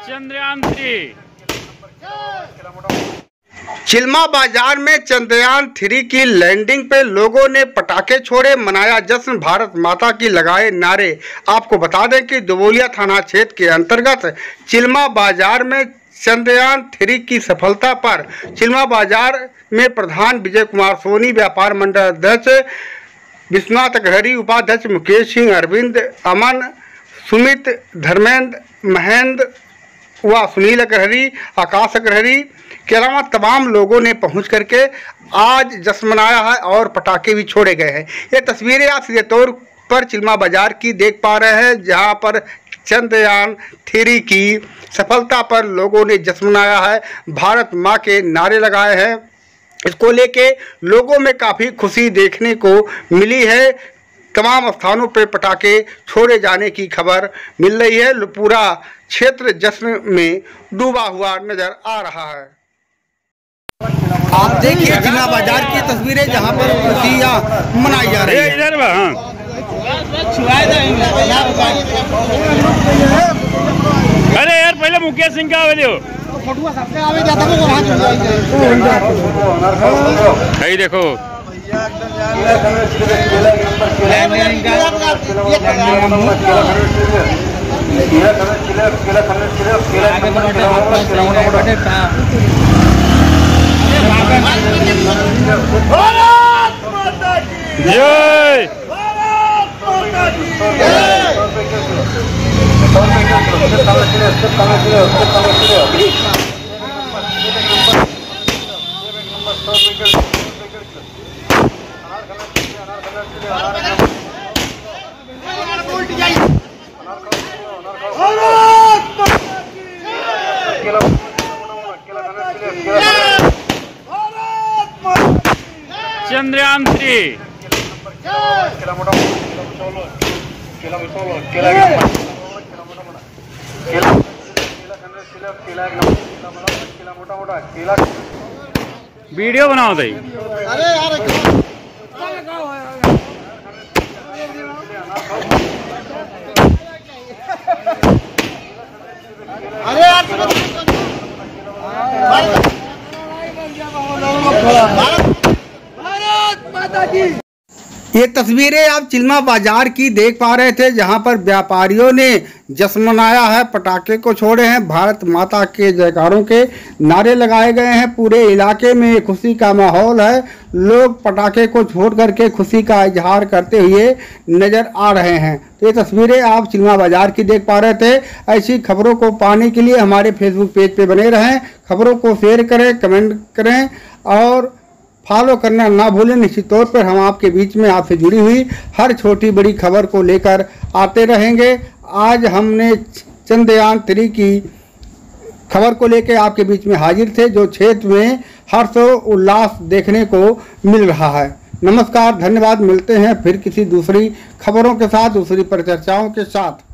चंद्रयान-3। चिल्मा बाजार में चंद्रयान-3 की लैंडिंग पे लोगों ने पटाखे छोड़े, मनाया जश्न, भारत माता की लगाए नारे। आपको बता दें कि दुबोलिया थाना क्षेत्र के अंतर्गत चिल्मा बाजार में चंद्रयान-3 की सफलता पर चिल्मा बाजार में प्रधान विजय कुमार सोनी, व्यापार मंडल अध्यक्ष विश्वनाथ अग्रहरी, उपाध्यक्ष मुकेश सिंह, अरविंद, अमन, सुमित, धर्मेंद्र, महेंद्र व सुनील अग्रहरी, आकाश अग्रहरी के अलावा तमाम लोगों ने पहुंच करके आज जश्न मनाया है और पटाखे भी छोड़े गए हैं। ये तस्वीरें आप सीधे तौर पर चिल्मा बाजार की देख पा रहे हैं, जहां पर चंद्रयान-3 की सफलता पर लोगों ने जश्न मनाया है, भारत माँ के नारे लगाए हैं। इसको लेके लोगों में काफ़ी खुशी देखने को मिली है। तमाम स्थानों पर पटाखे छोड़े जाने की खबर मिल रही है। पूरा क्षेत्र जश्न में डूबा हुआ नजर आ रहा है। आप देखिए चिल्मा बाजार की तस्वीरें, जहां पर खुशियां मनाई जा रही है। अरे यार पहले मुकेश सिंह का आवे सही देखो। जय चंद्रयान-3। वीडियो बनाओ भाई। अरे यार ये तस्वीरें आप चिल्मा बाजार की देख पा रहे थे, जहां पर व्यापारियों ने जश्न मनाया है, पटाखे को छोड़े हैं, भारत माता के जयकारों के नारे लगाए गए हैं। पूरे इलाके में खुशी का माहौल है, लोग पटाखे को छोड़ करके खुशी का इजहार करते हुए नजर आ रहे हैं। तो ये तस्वीरें आप चिल्मा बाजार की देख पा रहे थे। ऐसी खबरों को पाने के लिए हमारे फेसबुक पेज पे बने रहें, खबरों को शेयर करें, कमेंट करें और फॉलो करना ना भूलें। निश्चित तौर पर हम आपके बीच में आपसे जुड़ी हुई हर छोटी बड़ी खबर को लेकर आते रहेंगे। आज हमने चंद्रयान-3 की खबर को लेकर आपके बीच में हाजिर थे, जो क्षेत्र में हर्ष उल्लास देखने को मिल रहा है। नमस्कार, धन्यवाद। मिलते हैं फिर किसी दूसरी खबरों के साथ, दूसरी परिचर्चाओं के साथ।